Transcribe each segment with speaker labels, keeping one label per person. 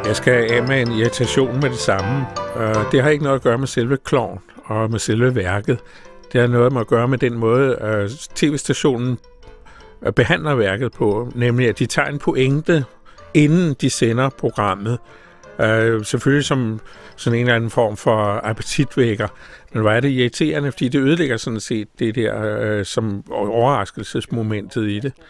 Speaker 1: Jeg skal af med en irritation med det samme. Det har ikke noget at gøre med selve klovn og med selve værket. Det har noget at gøre med den måde, tv-stationen behandler værket på, nemlig at de tager en pointe, inden de sender programmet. Selvfølgelig som sådan en eller anden form for appetitvækker. Men hvor er det irriterende, fordi det ødelægger sådan set det der som overraskelsesmomentet i det.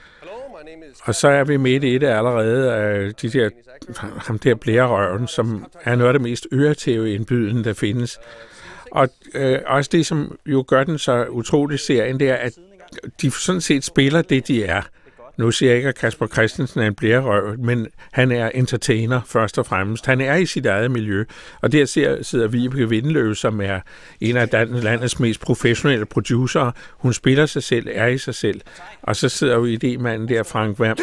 Speaker 1: Og så er vi midt i det allerede, ham der blærerøven, som er noget af det mest øretæve indbydende, der findes. Og også det, som jo gør den så utrolig serien, det er, at de sådan set spiller det, de er. Nu siger jeg ikke, at Kasper Christensen er en blærerøv, men han er entertainer først og fremmest. Han er i sit eget miljø, og der sidder Vibeke Windeløw, som er en af landets mest professionelle producer. Hun spiller sig selv, er i sig selv. Og så sidder jo idémanden der, Frank Hvam.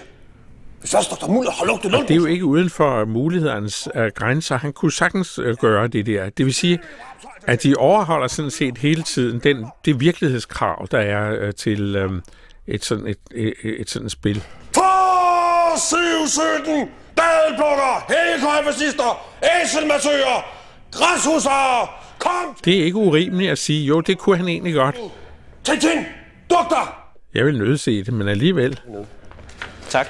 Speaker 1: Og det er jo ikke uden for mulighedernes grænser. Han kunne sagtens gøre det der. Det vil sige, at de overholder sådan set hele tiden det virkelighedskrav, der er til et sådan spil.
Speaker 2: For 7-17, dadelplukker, hængekøjfascister, æselmassører, græshusere, kom!
Speaker 1: Det er ikke urimeligt at sige, jo, det kunne han egentlig godt.
Speaker 2: Tintin, doktor!
Speaker 1: Jeg vil nødse det, men alligevel.
Speaker 3: Tak.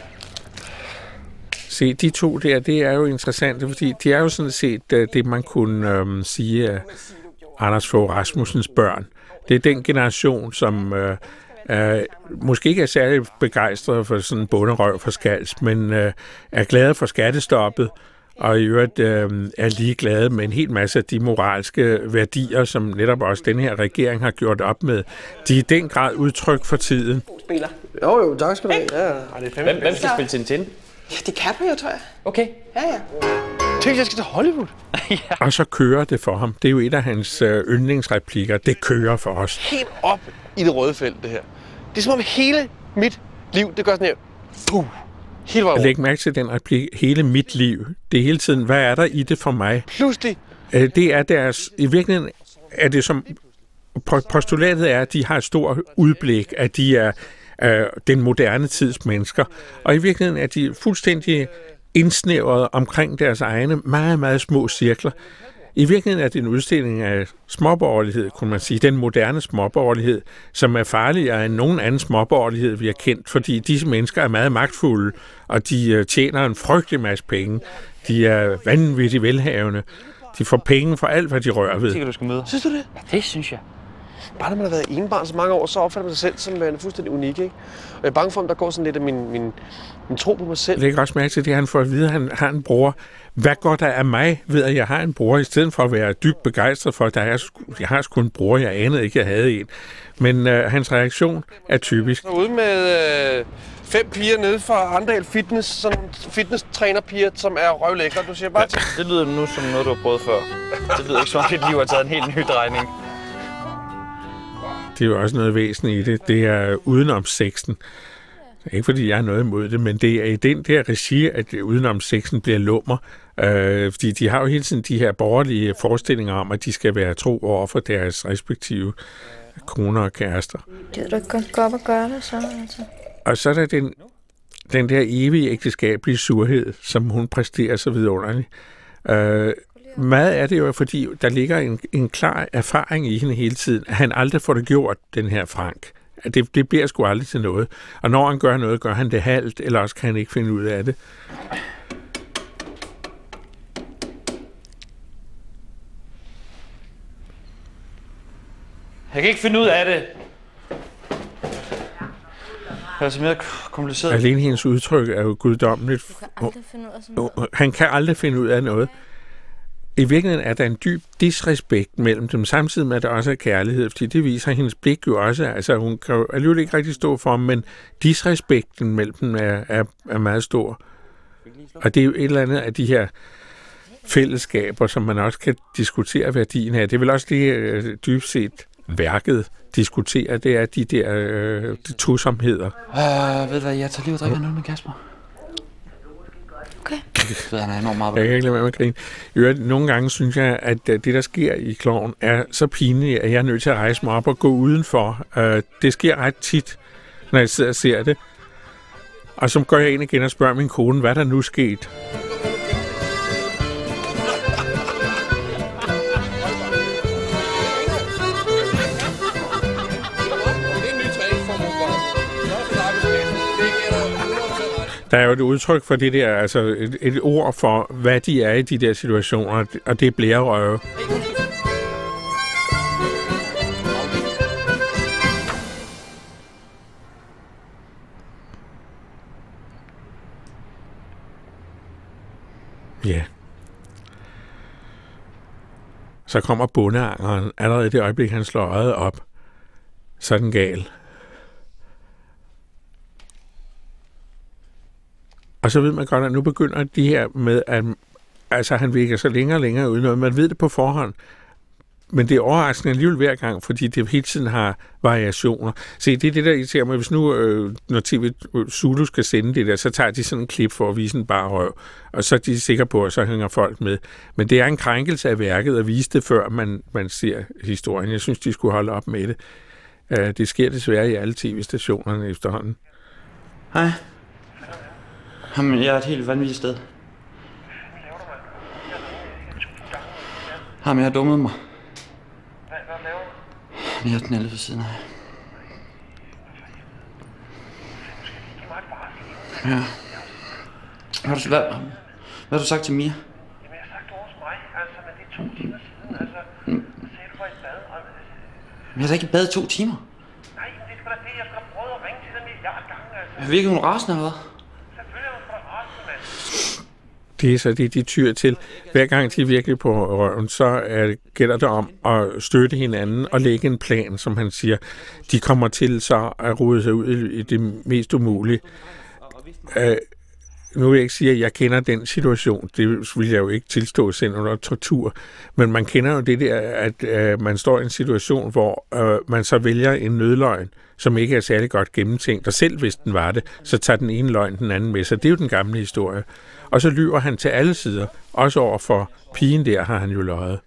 Speaker 1: Se, de to der, det er jo interessant, fordi de er jo sådan set det, man kunne sige af Anders Fogh Rasmussens børn. Det er den generation, som måske ikke er særlig begejstret for sådan en bonderøv for Skals, men er glade for skattestoppet, og i øvrigt er ligeglade med en hel masse af de moralske værdier, som netop også den her regering har gjort op med. De er i den grad udtryk for tiden.
Speaker 3: Spiller.
Speaker 4: Jo, tak skal du have. Ja.
Speaker 3: Hvem skal spille Tintin?
Speaker 5: Ja, det kan jeg, tror jeg.
Speaker 3: Okay.
Speaker 5: Ja.
Speaker 4: Tænk, jeg skal til Hollywood.
Speaker 3: Ja.
Speaker 1: Og så kører det for ham. Det er jo et af hans yndlingsreplikker. Det kører for os.
Speaker 4: Helt op i det røde felt, det her. Det er som om hele mit liv, det gør sådan her. Puh. Hele vejen.
Speaker 1: Læg mærke til den replik. Hele mit liv. Det er hele tiden, hvad er der i det for mig?
Speaker 4: Pludselig.
Speaker 1: Det er deres... I virkeligheden er det som... Postulatet er, at de har et stort udblik, at de er den moderne tids mennesker. Og i virkeligheden er de fuldstændig indsnævret omkring deres egne meget, meget små cirkler. I virkeligheden er det en udstilling af småborgerlighed, kunne man sige. Den moderne småborgerlighed, som er farligere end nogen anden småborgerlighed, vi har kendt, fordi disse mennesker er meget magtfulde, og de tjener en frygtelig masse penge. De er vanvittigt velhavende. De får penge for alt, hvad de rører ved.
Speaker 3: Du skal møde.
Speaker 4: Synes du det?
Speaker 3: Det synes jeg.
Speaker 4: Bare når man har været enebarn så mange år, så opfatter man sig selv som værende fuldstændig unik, ikke? Og jeg er bange for, om der går sådan lidt af min tro på mig selv.
Speaker 1: Læg også mærke til det, han får at vide, at han har en bror. Hvad går der af mig ved, at jeg har en bror, i stedet for at være dybt begejstret for, at jeg har sgu en bror, jeg anede ikke, jeg havde en. Men hans reaktion er typisk.
Speaker 4: Jeg er ude med 5 piger nede fra Arndal Fitness, sådan fitness-trænerpiger, som er røvlækre. Du siger bare til.
Speaker 3: Det lyder nu som noget, du har prøvet før. Det lyder ikke som om dit liv har taget en helt ny drejning.
Speaker 1: Det er jo også noget væsentligt i det. Det er udenom sexen. Ikke fordi jeg har noget imod det, men det er i den der regi, at udenom sexen bliver lummer. Fordi de har jo hele tiden de her borgerlige forestillinger om, at de skal være tro over for deres respektive koner og kærester.
Speaker 6: Gider du ikke godt gå op og gøre det så? Altså?
Speaker 1: Og så er der den der evige ægteskabelige surhed, som hun præsterer så vidunderligt. Meget er det jo, fordi der ligger en klar erfaring i hende hele tiden, at han aldrig får det gjort, den her Frank. Det bliver sgu aldrig til noget. Og når han gør noget, gør han det halvt, eller også kan han ikke finde ud af det.
Speaker 3: Jeg kan ikke finde ud af det. Det er så mere kompliceret.
Speaker 1: Alene hendes udtryk er jo guddommeligt. Han kan aldrig finde ud af noget. I virkeligheden er der en dyb disrespekt mellem dem, samtidig med, at der også er kærlighed, fordi det viser hendes blik jo også. Altså, hun kan jo alligevel ikke rigtig stå for ham, men disrespekten mellem dem er meget stor. Og det er jo et eller andet af de her fællesskaber, som man også kan diskutere værdien af. Det er vel også det, dybt set værket diskuterer, det er de der tosomheder.
Speaker 3: Ved du hvad, jeg tager lige og drikker noget med Kasper.
Speaker 6: Okay.
Speaker 3: Han er enormt meget.
Speaker 1: Jeg kan ikke lade være med at grine. Nogle gange synes jeg, at det, der sker i Klovn, er så pinligt, at jeg er nødt til at rejse mig op og gå udenfor. Det sker ret tit, når jeg sidder og ser det. Og så går jeg ind igen og spørger min kone, hvad der nu skete. Der er jo et udtryk for det der, altså et ord for, hvad de er i de der situationer, og det er blærerøve. Ja. Så kommer bondeangeren. Allerede i det øjeblik, han slår øjet op, så er den gal. Og så ved man godt, at nu begynder de her med, at altså, han virker så længere og længere ud noget. Man ved det på forhånd. Men det er overraskende alligevel hver gang, fordi det hele tiden har variationer. Se, det er det, der irriterer mig. Hvis nu, når TV Zulu skal sende det der, så tager de sådan en klip for at vise en bare røv. Og så er de sikre på, at så hænger folk med. Men det er en krænkelse af værket at vise det, før man ser historien. Jeg synes, de skulle holde op med det. Det sker desværre i alle tv-stationerne efterhånden.
Speaker 3: Hej. Jamen, jeg er et helt vanvittigt sted. Jamen, jeg har dummet mig. Jeg har knaldet ved siden af. Ja. Hvad har du sagt til Mia?
Speaker 7: Jamen, jeg har sagt over til mig, altså, men det er 2 timer siden, altså. Så sagde du var i bad, og...
Speaker 3: Jeg har da ikke i bad i 2 timer.
Speaker 7: Nej, men det er sgu da det, jeg skal have prøvet at ringe til dig milliard gange, altså.
Speaker 3: Virker hun rasende, eller hvad?
Speaker 7: Selvfølgelig er hun sgu da rasende, mand.
Speaker 1: Det er så det, de tyr til. Hver gang de er virkelig på røven, så gælder det om at støtte hinanden og lægge en plan, som han siger. De kommer til så at rode sig ud i det mest umulige. Nu vil jeg ikke sige, at jeg kender den situation. Det vil jeg jo ikke tilstå selv under tortur. Men man kender jo det der, at man står i en situation, hvor man så vælger en nødløgn, som ikke er særlig godt gennemtænkt. Og selv hvis den var det, så tager den ene løgn den anden med sig. Det er jo den gamle historie. Og så lyver han til alle sider. Også over for pigen der har han jo løjet.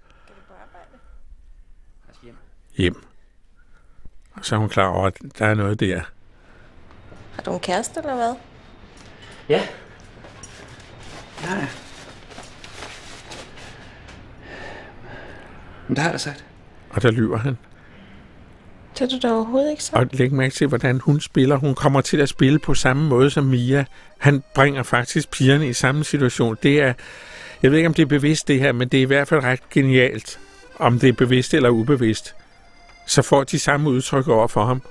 Speaker 1: Hjem. Og så er hun klar over, at der er noget der.
Speaker 6: Har du en kæreste, eller hvad?
Speaker 3: Ja. Ja. Men det har jeg da sagt.
Speaker 1: Og der lyver han.
Speaker 6: Det er du da overhovedet ikke så.
Speaker 1: Og læg mærke til, hvordan hun spiller. Hun kommer til at spille på samme måde som Mia. Han bringer faktisk pigerne i samme situation. Det er, jeg ved ikke, om det er bevidst det her, men det er i hvert fald ret genialt. Om det er bevidst eller ubevidst. Så får de samme udtryk over for ham.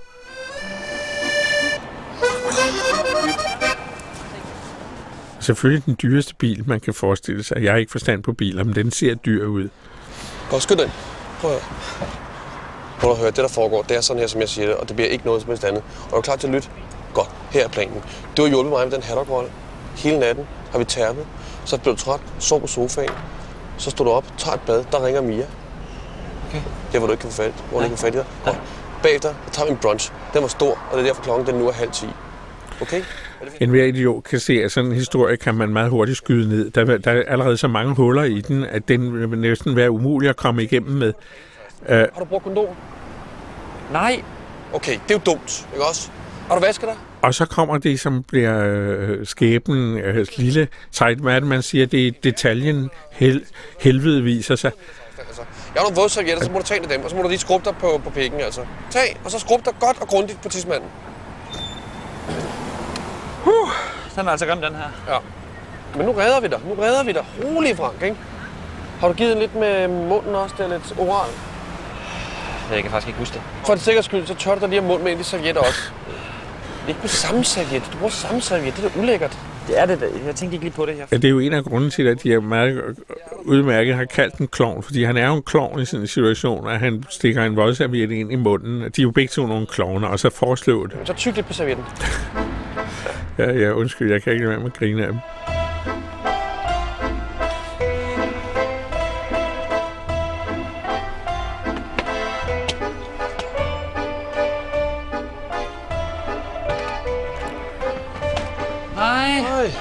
Speaker 1: Selvfølgelig den dyreste bil, man kan forestille sig. Jeg har ikke forstand på biler, men den ser dyr ud.
Speaker 4: Godt, skyd den. Prøv at høre, det der foregår, det er sådan her, som jeg siger det, og det bliver ikke noget som helst andet. Og er du klar til at lytte? Godt, her er planen. Du har hjulpet mig med den Haddock-rolle. Hele natten har vi tærpet. Så blev du træt, sov på sofaen. Så stod du op, tager et bad, der ringer Mia.
Speaker 3: Okay.
Speaker 4: Der, hvor du ikke kan få fat, hvor du ikke kan få fat i dig. Godt. Bagefter, der tager vi en brunch. Den var stor, og det er derfor klokken den nu er 9:30. Okay?
Speaker 1: En hver idiot kan se, at sådan en historie kan man meget hurtigt skyde ned. Der er allerede så mange huller i den, at den vil næsten være umulig at komme igennem med.
Speaker 4: Har du brugt kondom?
Speaker 3: Nej.
Speaker 4: Okay, det er jo dumt, ikke også? Har du vasket dig?
Speaker 1: Og så kommer det, som bliver skæbnen lille træt med, at man siger, at det er detaljen, helvede viser sig.
Speaker 4: Jeg har nogle vådservietter, så må du tage en af dem, og så må du lige skrubbe dig på pikken, altså. Tag, og så skrub dig godt og grundigt på tidsmanden.
Speaker 3: Den er altså grim, den her.
Speaker 4: Ja. Men nu redder vi dig. Rolig, Frank, ikke? Har du givet lidt med munden også? Det er lidt oral.
Speaker 3: Jeg kan faktisk ikke huske det.
Speaker 4: For det sikkerheds skyld, så tør du dig lige om munden med en af de servietter også. Ikke på samme serviet. Du bruger samme serviet. Det er da ulækkert.
Speaker 3: Det er det da. Jeg tænkte ikke lige på det her.
Speaker 1: Ja, det er jo en af grunden til, at de er meget udmærket har kaldt en klovn, fordi han er jo en klovn i sådan en situation, at han stikker en vådserviet ind i munden. De er jo begge to nogle klovner, og så foreslår det.
Speaker 4: Så tyk lidt på servietten.
Speaker 1: Ja, undskyld, jeg kan ikke lade være med at grine af dem.
Speaker 3: Nej.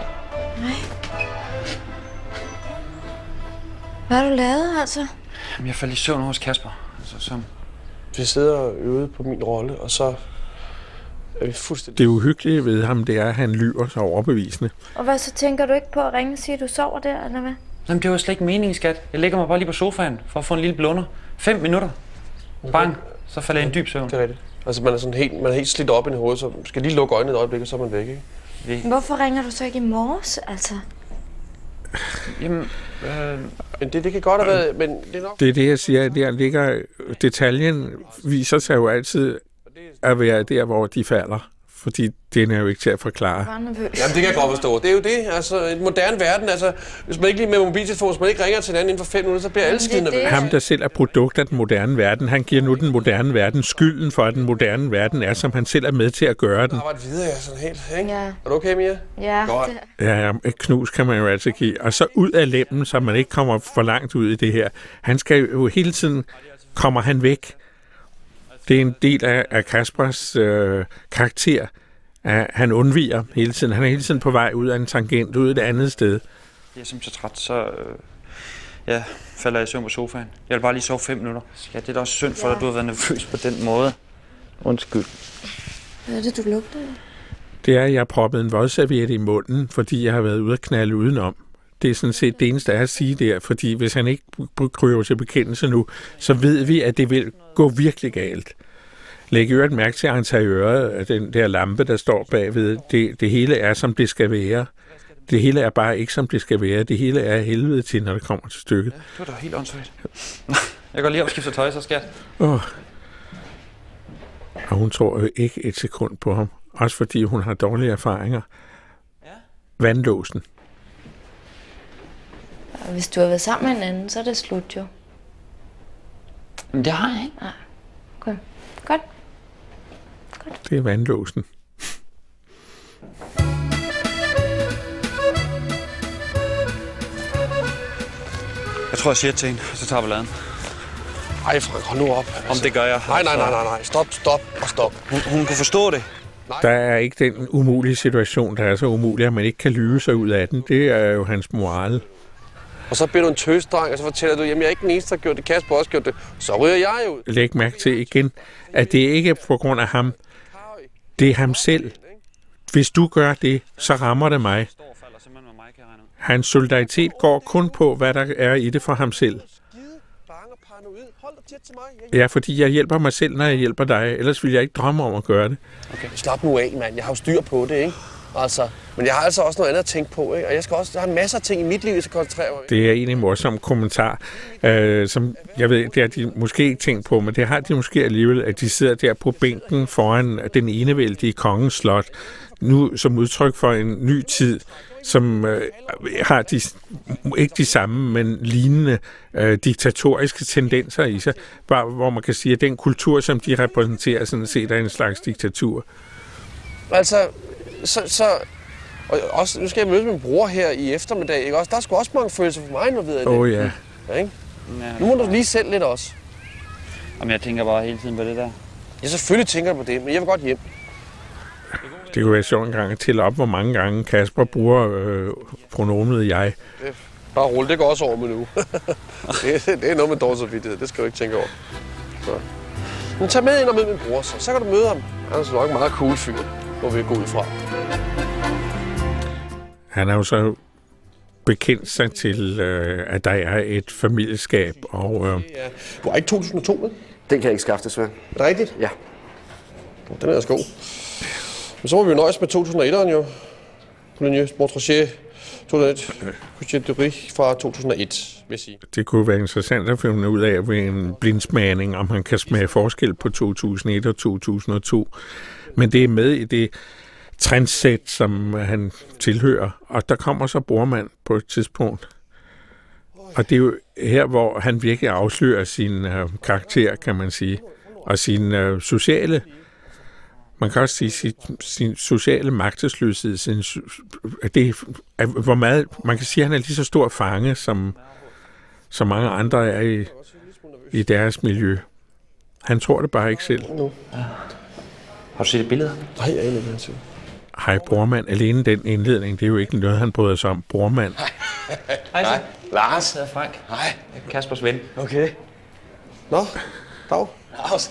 Speaker 6: Hvad har du lavet, altså?
Speaker 3: Jamen, jeg faldt i søvn hos Kasper. Altså, som...
Speaker 4: Vi sidder og øver på min rolle, og så er vi fuldstændig...
Speaker 1: Det uhyggelige ved ham, det er, at han lyver så overbevisende.
Speaker 6: Og hvad så tænker du ikke på at ringe og sige, at du sover der, eller hvad?
Speaker 3: Jamen, det var slet ikke meningen, skat. Jeg lægger mig bare lige på sofaen for at få en lille blunder. 5 minutter. Bang, så falder jeg i en dyb søvn.
Speaker 4: Det er rigtigt. Altså, man er helt slidt op i hovedet, så skal lige lukke øjnene et øjeblik, og så er man væk, ikke?
Speaker 6: Hvorfor ringer du så ikke i morges, altså?
Speaker 3: Jamen,
Speaker 4: Men det kan godt have været, men det er nok...
Speaker 1: Det er det, jeg siger. Der ligger... Detaljen viser sig jo altid at være der, hvor de falder. Fordi den er jo ikke til at forklare.
Speaker 4: Jamen, det kan jeg godt forstå. Det er jo det. Altså, en moderne verden. Altså, hvis man ikke lige med mobiltelefon, hvis man ikke ringer til hinanden inden for 5 minutter, så bliver alle skide nervøse.
Speaker 1: Ham, der selv er produkt af den moderne verden, han giver nu den moderne verden skylden for, at den moderne verden er, som han selv er med til at gøre den.
Speaker 4: Arbejde videre, sådan helt, ikke?
Speaker 6: Ja.
Speaker 4: Er du okay, Mia?
Speaker 6: Ja,
Speaker 4: godt.
Speaker 1: Ja, et knus kan man jo altid give. Og så ud af lemmen, så man ikke kommer for langt ud i det her. Han skal jo hele tiden, kommer han væk. Det er en del af Kaspers karakter. Han undviger hele tiden. Han er hele tiden på vej ud af en tangent, ud et andet sted.
Speaker 3: Jeg er simpelthen så træt, så falder jeg i søvn på sofaen. Jeg vil bare lige sove 5 minutter. Ja, det er da også synd for dig, at du har været nervøs på den måde. Undskyld.
Speaker 6: Hvad er det, du lugter af?
Speaker 1: Det er, at jeg har proppet en vådserviet i munden, fordi jeg har været ude at knalde udenom. Det er sådan set det eneste, jeg har at sige der, fordi hvis han ikke kryber til bekendelse nu, så ved vi, at det vil gå virkelig galt. Læg øret mærke til interiøret af den der lampe, der står bagved. Det hele er, som det skal være. Det hele er bare ikke, som det skal være. Det hele er helvede til, når det kommer til stykket.
Speaker 3: Ja, det var da helt åndssvagt. Jeg går lige op og skifter tøj, så skat.
Speaker 1: Og hun tror jo ikke et sekund på ham. Også fordi hun har dårlige erfaringer. Vandlåsen.
Speaker 6: Hvis du har været sammen med en anden, så er det slut jo.
Speaker 3: Men det har jeg ikke.
Speaker 6: Nej. Okay. Godt.
Speaker 1: Det er vandlåsen.
Speaker 3: Jeg tror, jeg siger til hende, så tager vi laden.
Speaker 4: Ej, Frank, hold nu op.
Speaker 3: Om det gør jeg.
Speaker 4: Nej. Stop.
Speaker 3: Hun kunne forstå det.
Speaker 1: Der er ikke den umulige situation, der er så umulig, at man ikke kan lyve sig ud af den. Det er jo hans moral.
Speaker 4: Og så bliver du en tøsdreng, og så fortæller du, jamen jeg er ikke den eneste, der har gjort det. Kasper også gjort det. Så ryger jeg ud.
Speaker 1: Læg mærke til igen, at det ikke er på grund af ham. Det er ham selv. Hvis du gør det, så rammer det mig. Hans solidaritet går kun på, hvad der er i det for ham selv. Ja, fordi jeg hjælper mig selv, når jeg hjælper dig. Ellers vil jeg ikke drømme om at gøre det.
Speaker 4: Okay. Slap nu af, mand. Jeg har jo styr på det, ikke? Altså, men jeg har altså også noget andet at tænke på, ikke? Og jeg har masser af ting i mit liv, jeg skal koncentrere mig.
Speaker 1: Det er egentlig en morsom kommentar, som jeg ved, det har de måske ikke tænkt på, men det har de måske alligevel, at de sidder der på bænken foran den enevældige kongens slot, nu som udtryk for en ny tid, som har ikke de samme, men lignende diktatoriske tendenser i sig, hvor man kan sige, at den kultur, som de repræsenterer, sådan set er en slags diktatur.
Speaker 4: Altså, og også, nu skal jeg møde min bror her i eftermiddag, ikke også? Der er sgu også mange følelser for mig, når vi ved det.
Speaker 1: Ja.
Speaker 4: Ja, ikke? Nu må du lige selv lidt også.
Speaker 3: Jamen, jeg tænker bare hele tiden på det der.
Speaker 4: Ja, selvfølgelig tænker jeg på det, men jeg vil godt hjem.
Speaker 1: Det kunne være sjovt en gang at tælle op, hvor mange gange Kasper bruger pronomenet jeg.
Speaker 4: Bare rulle, det går også over med nu. det er noget med dårlig samvittighed, det skal du ikke tænke over. Så. Men tag med ind og mød min bror, så kan du møde ham. Han er nok en meget cool fyr, hvor vi er gået ud fra.
Speaker 1: Han er jo så bekendt sig til, at der er et familieskab. Og,
Speaker 4: Du har ikke 2002 med?
Speaker 8: Den kan jeg ikke skaffe, desværre.
Speaker 4: Er det rigtigt?
Speaker 8: Ja.
Speaker 4: Den er altså god. Men så må vi jo nøjes med 2001'eren jo. Boulogne, Montrachet, 2001, Couchet de Rie fra 2001, vil jeg sige.
Speaker 1: Det kunne være interessant at finde ud af ved en blindsmagning, om han kan smage forskel på 2001 og 2002. Men det er med i det trendsæt, som han tilhører. Og der kommer så Bormann på et tidspunkt. Og det er jo her, hvor han virkelig afslører sin karakter, kan man sige. Og sin sociale, man kan også sige, sin sociale magtesløshed. Hvor meget, man kan sige, at han er lige så stor fange, som mange andre er i deres miljø. Han tror det bare ikke selv.
Speaker 3: Har du set et billede?
Speaker 4: Nej, jeg er egentlig ikke.
Speaker 1: Hej, Bormann. Alene den indledning, det er jo ikke noget, han bryder sig om. Bormann.
Speaker 3: Hej, så.
Speaker 4: Lars.
Speaker 3: Jeg hedder Frank.
Speaker 4: Hej.
Speaker 3: Kaspers ven.
Speaker 4: Okay. Nå, dag.
Speaker 8: Lars.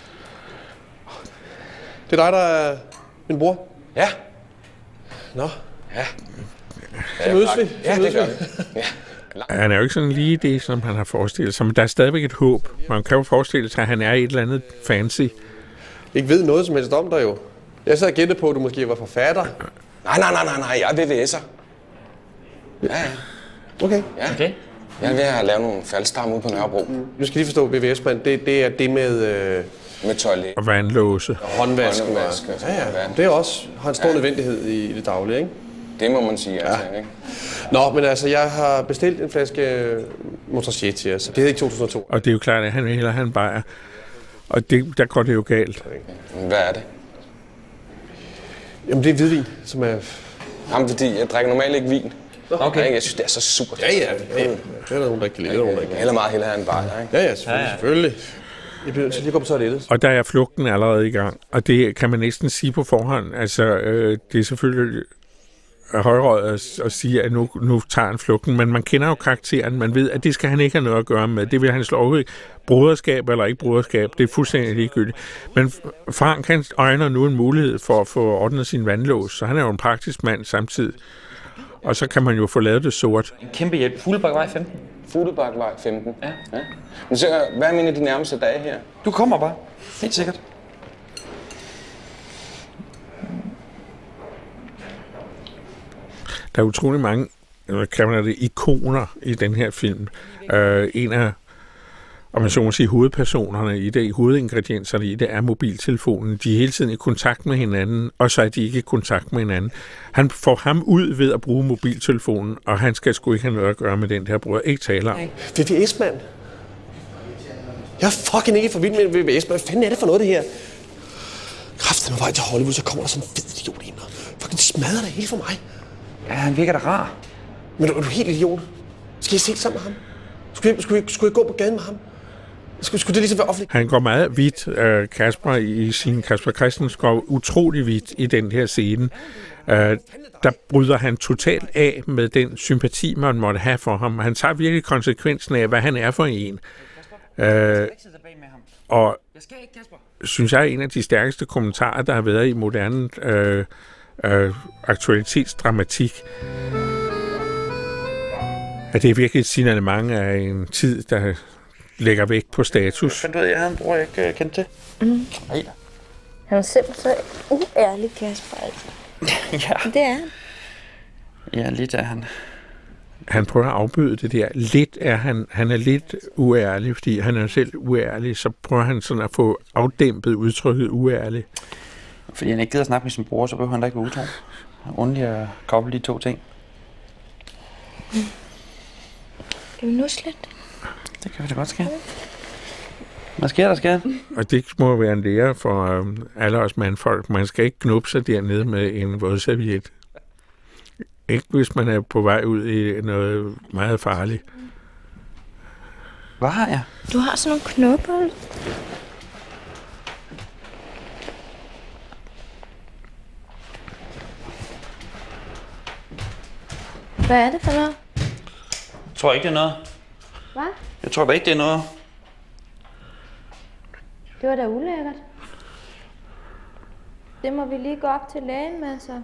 Speaker 4: Det er dig, der er min bror?
Speaker 8: Ja.
Speaker 4: Nå.
Speaker 8: Ja.
Speaker 4: Så mødes vi.
Speaker 8: Ja, det gør vi. Ja.
Speaker 1: Han er jo ikke sådan lige det, som han har forestillet sig, men der er stadigvæk et håb. Man kan jo forestille sig, at han er et eller andet fancy.
Speaker 4: Ikke ved noget som helst om dig jo. Jeg sad og gættede på, at du måske var forfatter.
Speaker 9: Nej, jeg er VVS'er. Ja.
Speaker 4: Okay.
Speaker 9: Ja. Okay. Jeg er ved at lave nogle faldstarme ude på Nørrebro.
Speaker 4: Nu skal I lige forstå, VVS-mand, det er det med...
Speaker 9: Med toilet.
Speaker 1: Og vandlåse.
Speaker 4: Håndvask. Ja. Det er også har en stor nødvendighed i det daglige, ikke?
Speaker 9: Det må man sige, ikke?
Speaker 4: Nå, men altså, jeg har bestilt en flaske Montrachet til jer, så det hedder ikke 2002.
Speaker 1: Og det er jo klart, at han vil hellere have en bajer. Og der går det jo galt.
Speaker 9: Hvad er det?
Speaker 4: Jamen, det er hvidvin, som er...
Speaker 9: Jamen, fordi jeg drikker normalt ikke vin. Okay. Jeg synes, det er så surt.
Speaker 4: Ja. Det er der nogen, der ikke kan lide.
Speaker 9: Eller meget hellere have en bajer, ikke?
Speaker 4: Ja, selvfølgelig. Jeg bliver nødt til lige at gå på toilettet.
Speaker 1: Og der er flugten allerede i gang. Og det kan man næsten sige på forhånd. Altså, det er selvfølgelig højrøget at sige, at nu tager han flugten. Men man kender jo karakteren. Man ved, at det skal han ikke have noget at gøre med. Det vil han slå over i. Broderskab eller ikke broderskab, det er fuldstændig ligegyldigt. Men Frank, han øjner nu en mulighed for at få ordnet sin vandlås. Så han er jo en praktisk mand samtidig. Og så kan man jo få lavet det sort.
Speaker 3: En kæmpe hjælp. Fuglebakkevej 15.
Speaker 9: Fuglebakkevej 15? Ja. Men så, hvad er mine af de nærmeste dage her?
Speaker 3: Du kommer bare. Helt sikkert.
Speaker 1: Der er utrolig mange ikoner i den her film. En af, om man så må sige, hovedpersonerne i det, hovedingredienserne i det, er mobiltelefonen. De er hele tiden i kontakt med hinanden, og så er de ikke i kontakt med hinanden. Han får ham ud ved at bruge mobiltelefonen, og han skal sgu ikke have noget at gøre med den der bruger. Ikke taler om.
Speaker 4: VVS-mand. Jeg er fucking ikke for vild med VVS-mand. Hvad fanden er det for noget, det her? Kræften med vej til Hollywood, så kommer der sådan en fed idiot ind og fucking smadrer det hele for mig.
Speaker 3: Ja, han virker da rar.
Speaker 4: Men er du helt idiot? Skal jeg se sammen med ham? Skulle jeg gå på gaden med ham? Skulle det ligesom være offentligt?
Speaker 1: Han går meget vidt, Kasper Christensen går utrolig vidt i den her scene. Der bryder han totalt af med den sympati, man måtte have for ham. Han tager virkelig konsekvensen af, hvad han er for en. Og synes jeg er en af de stærkeste kommentarer, der har været i moderne aktualitetsdramatik. At det er virkelig et signalement af en tid, der lægger vægt på status.
Speaker 3: Fandt du ud af, at jeg havde en bror, jeg ikke kendte til?
Speaker 6: Han er simpelthen så uærlig, Kasper.
Speaker 3: Ja.
Speaker 6: Det er han.
Speaker 3: Ja, lidt er han.
Speaker 1: Han prøver at afbøde det der. Lidt er han er lidt uærlig, fordi han er selv uærlig, så prøver han sådan at få afdæmpet udtrykket uærlig.
Speaker 3: Fordi han ikke gider at snakke med sin bror, så behøver han da ikke være utro. Ordentligt at koble de to ting.
Speaker 6: Skal vi nusle lidt?
Speaker 3: Det kan vi da godt ske. Hvad sker der, skat?
Speaker 1: Og det må være en lære for alle os mandfolk. Man skal ikke knuppe sig dernede med en vådserviet. Ikke hvis man er på vej ud i noget meget farligt.
Speaker 3: Hvad har jeg?
Speaker 6: Du har sådan nogle knopper. Hvad er det for noget?
Speaker 3: Jeg tror ikke, det er noget.
Speaker 6: Hvad?
Speaker 3: Jeg tror da ikke, det er noget.
Speaker 6: Det var da ulækkert. Det må vi lige gå op til lægen med, så.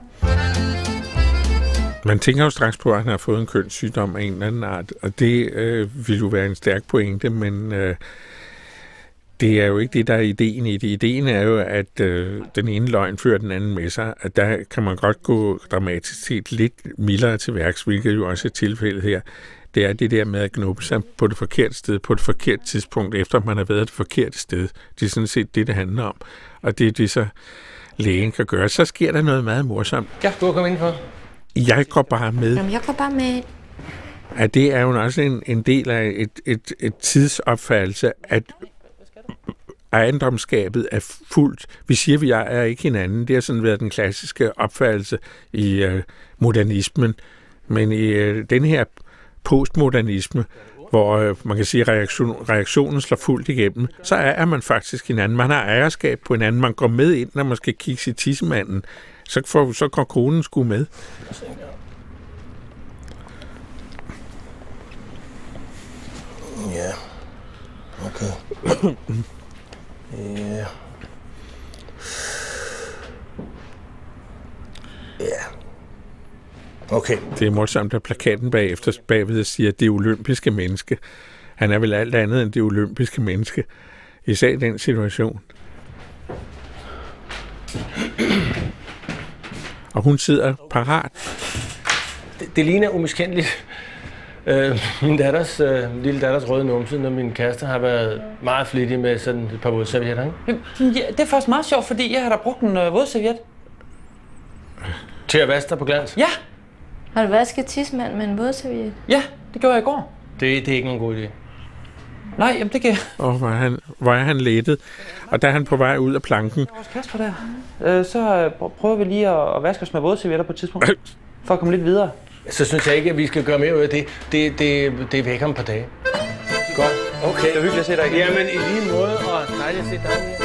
Speaker 1: Man tænker jo straks på, at han har fået en kønssygdom af en eller anden art, og det vil jo være en stærk pointe, men det er jo ikke det, der er ideen i det. Ideen er jo, at den ene løgn fører den anden med sig, at der kan man godt gå dramatisk set lidt mildere til værks, hvilket jo også er tilfældet her. Det er det der med at knuppe sig på det forkerte sted, på det forkerte tidspunkt, efter man har været det forkerte sted. Det er sådan set det handler om, og det er det, så lægen kan gøre. Så sker der noget meget morsomt.
Speaker 10: Ja, du kan komme indenfor.
Speaker 1: Jeg går bare med.
Speaker 6: Jamen, jeg går bare med.
Speaker 1: At det er jo også en del af et tidsopfattelse, at ejendomsskabet er fuldt. Vi siger, at vi er ikke hinanden. Det har sådan været den klassiske opfattelse i modernismen. Men i den her postmodernisme, hvor man kan sige, at reaktionen slår fuldt igennem, så er man faktisk hinanden. Man har ejerskab på hinanden. Man går med ind, når man skal kigge til tissemanden. Så går konen sgu med.
Speaker 4: Ja. Okay. Ja. Ja. Okay.
Speaker 1: Det er morsomt, at plakaten bagved siger, at det olympiske menneske. Han er vel alt andet end det olympiske menneske. Især i den situation. Og hun sidder parat.
Speaker 10: Det ligner umiskendeligt min lille datters røde numse, når min kæreste har været meget flittig med sådan et par vådservietter, ikke?
Speaker 3: Ja, det er faktisk meget sjovt, fordi jeg har da brugt en vådserviet.
Speaker 10: Til at vaske dig på glans?
Speaker 3: Ja.
Speaker 6: Har du vasket tidsmand med en vådserviet?
Speaker 3: Ja, det gjorde jeg i går.
Speaker 10: Det er ikke nogen god idé.
Speaker 3: Nej, jamen det kan jeg.
Speaker 1: Og hvor er han lettet. Og der er han på vej ud af planken.
Speaker 3: Kasper der. Så prøver vi lige at vaske os med vådservietter på et tidspunkt. For at komme lidt videre.
Speaker 10: Så synes jeg ikke, at vi skal gøre mere ud af det. Det er væk om et par dage. Godt. Okay.
Speaker 3: Det er hyggeligt at se dig igen.
Speaker 10: Jamen, i lige måde, og dejligt at se dig mere.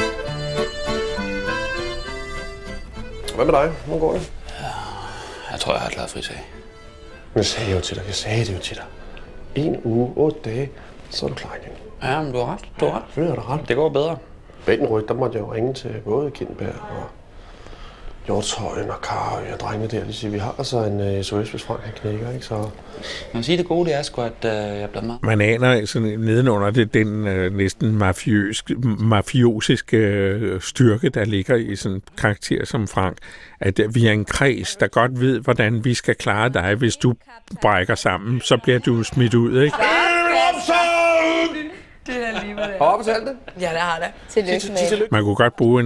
Speaker 4: Hvad med dig? Hvordan går det?
Speaker 9: Jeg tror, jeg har klaret frisag.
Speaker 4: Jeg sagde det jo til dig. 1 uge, 8 dage, så er du klar igen.
Speaker 9: Ja, men du har ret.
Speaker 4: Selvfølgelig har du ret.
Speaker 9: Det går bedre.
Speaker 4: Bækkenryg, der måtte jeg jo ringe til både Kindberg og Hjortshøjen og Karøy og drengene der. De siger, vi har altså en SOS, hvis Frank han knækker, ikke? Så...
Speaker 9: Man siger, det gode det er sgu, at jeg er blevet meget.
Speaker 1: Man aner sådan nedenunder det den næsten mafiosiske styrke, der ligger i sådan en karakter som Frank, at vi er en kreds, der godt ved, hvordan vi skal klare dig. Hvis du brækker sammen, så bliver du smidt ud, ikke?
Speaker 5: Det er lige, hvad det
Speaker 4: Har du optalt det?
Speaker 5: Ja, det har det.
Speaker 6: Tillykke med.
Speaker 1: Man kunne godt bruge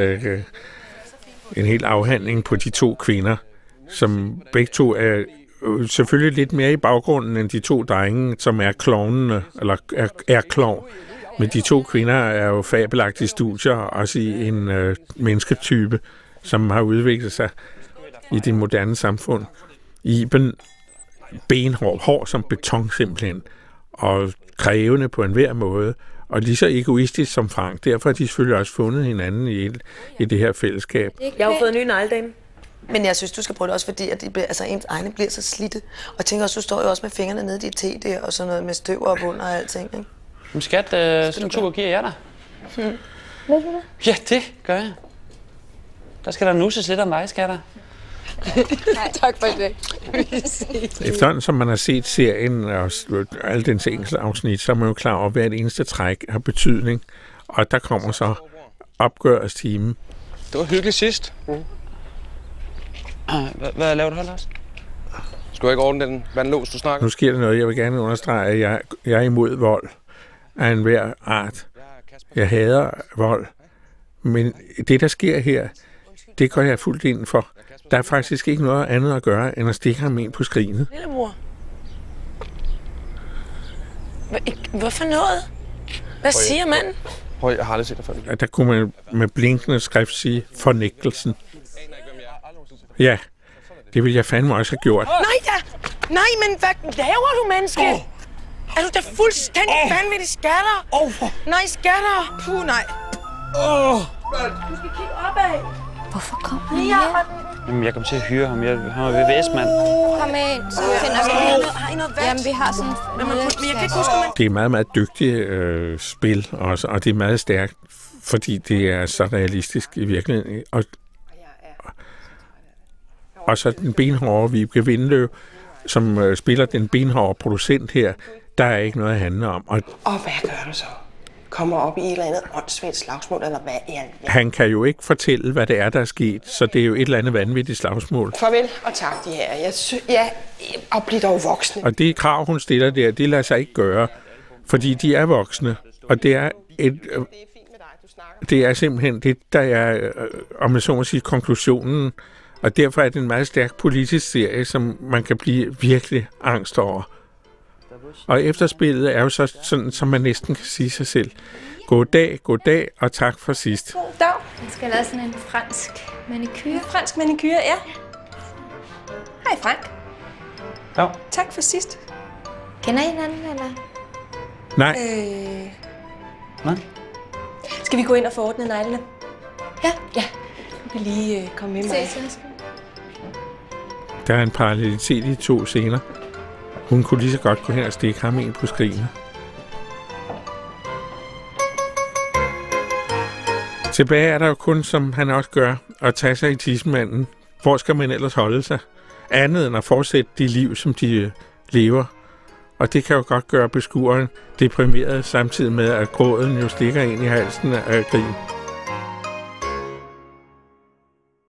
Speaker 1: en hel afhandling på de to kvinder, som begge to er selvfølgelig lidt mere i baggrunden end de to drenge, som er klovnene, eller er klovn. Men de to kvinder er jo fabelagtige studier, også i en mennesketype, som har udviklet sig i det moderne samfund. Iben, benhård som beton simpelthen, og krævende på enhver måde, og lige så egoistisk som Frank. Derfor har de selvfølgelig også fundet hinanden i det her fællesskab.
Speaker 5: Jeg har jo fået en ny negledame.
Speaker 11: Men jeg synes, du skal prøve det også, fordi at ens egne bliver så slidte. Og jeg tænker også, du står jo også med fingrene nede i dit te der, og sådan noget med støv op under og alting, ikke?
Speaker 3: Men skat, sådan en tur giver jeg dig.
Speaker 6: Ved du det?
Speaker 3: Ja, det gør jeg. Der skal der nusses lidt om dig, skatter.
Speaker 5: Nej, tak for det.
Speaker 1: Efterhånden, som man har set serien og alle dens enkelte afsnit, så er man jo klar over, at hvert eneste træk har betydning. Og der kommer så opgørstimen.
Speaker 9: Det var hyggeligt sidst.
Speaker 3: Hvad laver du her, Lars?
Speaker 4: Skal du ikke ordne den vandlås, du snakker?
Speaker 1: Nu sker der noget, jeg vil gerne understrege, at jeg er imod vold af enhver art. Jeg hader vold. Men det, der sker her, det går jeg fuldt ind for. Der er faktisk ikke noget andet at gøre, end at stikke ham ind på skrinet.
Speaker 11: Lillebror. Hvorfor noget? Hvad siger manden?
Speaker 4: Prøv, jeg har aldrig set dig før.
Speaker 1: Der kunne man med blinkende skrift sige fornægtelsen. Ja, det ville jeg fandme også have gjort.
Speaker 11: Nej da! Nej, men hvad laver du, menneske? Er du da fuldstændig vanvittig skatter? Nej, skatter! Puh, nej. Du skal kigge opad.
Speaker 6: Hvorfor kom han her?
Speaker 3: Jamen, jeg kom til at hyre ham. Han var VVS-mand.
Speaker 6: Kom ind, så finder vi. Jamen, vi har sådan
Speaker 11: men jeg kan ikke huske, man...
Speaker 1: Det er meget, meget dygtigt spil også, og det er meget stærkt, fordi det er så realistisk i virkeligheden. Og så den benhårde Vibeke Vindløv, som spiller den benhårde producent her, der er ikke noget at handle om.
Speaker 5: Og hvad gør du så? Kommer op i et eller andet åndssvagt slagsmål, eller hvad er det?
Speaker 1: Han kan jo ikke fortælle, hvad det er, der er sket, så det er jo et eller andet vanvittigt slagsmål.
Speaker 5: Farvel og tak, de her. Og bliv dog voksne.
Speaker 1: Og det krav, hun stiller der, det lader sig ikke gøre, fordi de er voksne, og det er det er simpelthen det, der er, om jeg så må sige, konklusionen, og derfor er det en meget stærk politisk serie, som man kan blive virkelig angst over. Og efterspillet er jo så sådan, som man næsten kan sige sig selv. God dag, og tak for sidst.
Speaker 5: Dag.
Speaker 6: Jeg skal lave sådan en fransk manikyre.
Speaker 5: Fransk manikyre, ja. Hej, Frank.
Speaker 3: Ja.
Speaker 5: Tak for sidst.
Speaker 6: Kender I hinanden, eller?
Speaker 1: Nej.
Speaker 3: Nej.
Speaker 5: Skal vi gå ind og få ordnet neglene?
Speaker 6: Ja.
Speaker 5: Ja. Du kan lige komme med mig.
Speaker 1: Der er en parallelitet i 2 scener. Hun kunne lige så godt gå hen og stikke ham ind på skrinet. Tilbage er der jo kun, som han også gør, at tage sig i tidsmanden. Hvor skal man ellers holde sig? Andet end at fortsætte de liv, som de lever. Og det kan jo godt gøre beskueren deprimeret, samtidig med at gråden jo stikker ind i halsen af grin.